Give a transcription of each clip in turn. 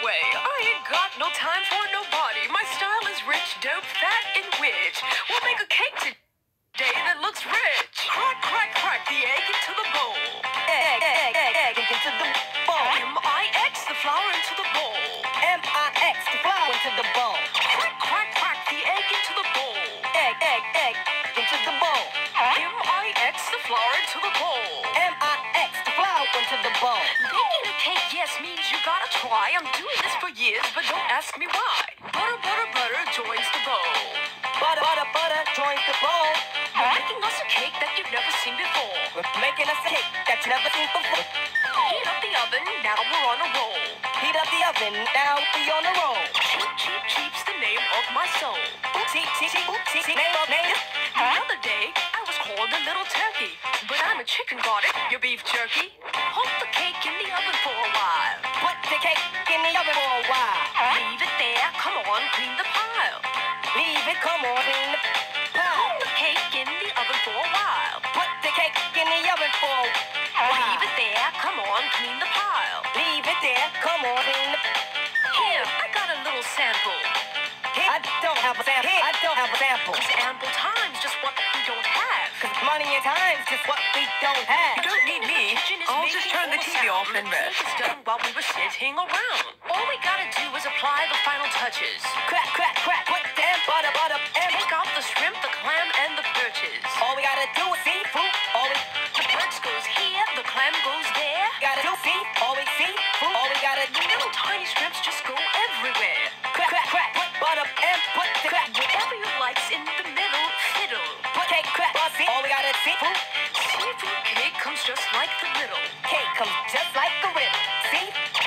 way. I ain't got no time for nobody. My style is rich, dope, fat, and rich. We'll make a cake today that looks rich. Crack, crack, crack the egg into the bowl. Egg into the bowl. M-I-X the flour into the bowl. M-I-X the flour into the bowl. Crack, crack, crack the egg into the bowl. Egg into the bowl. M-I-X the flour into the bowl. M-I-X the flour into the bowl. Baking a cake, yes, means you gotta try. I'm doing this for years, but don't ask me why. Butter, butter, butter joins the bowl. Butter, butter, butter joins the bowl. You're making us a cake that you've never seen before. We're making us a cake that you've never seen before. Heat up the oven, now we're on a roll. Heat up the oven, now we on a roll. Cheap, cheap, cheap's the name of my soul. Cheap, name of name. The other day, I was called a little turkey, but I'm a chicken, got it? Your beef jerky. Hold the cake in the oven for a while. Put the cake in the oven for a while. Leave it there, come on, clean the pile. Leave it, come on, clean the pile. Hold the cake in the oven for a while. Put the cake in the oven for a while. Leave it there, come on, clean the pile. Leave it there, come on, clean the pile. Here, I got a little sample. I don't have a sample. I don't have a sample. 'Cause ample time's just what we don't have. 'Cause money and time's just what we don't have. You don't need me. I'll just turn the TV off and rest. It's done while we were sitting around. All we gotta do is apply the final touches. Crack, crack, crack. Put them butter, butter, and Take off the shrimp, the clam, and the perches. all we gotta do is seafood. All we The perch goes here, the clam goes there. gotta do see. All we see. All we gotta do. The little tiny shrimps just go everywhere. Crack, crack, crack. Put butter and put the crack. Whatever you like's in the middle, fiddle. Put cake, crack, see. All we gotta see. Seafood cake comes just like the riddle. Cake comes just like a riddle. See?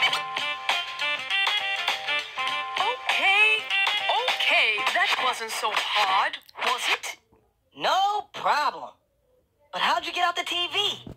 Okay, that wasn't so hard, was it? No problem. But how'd you get out the TV?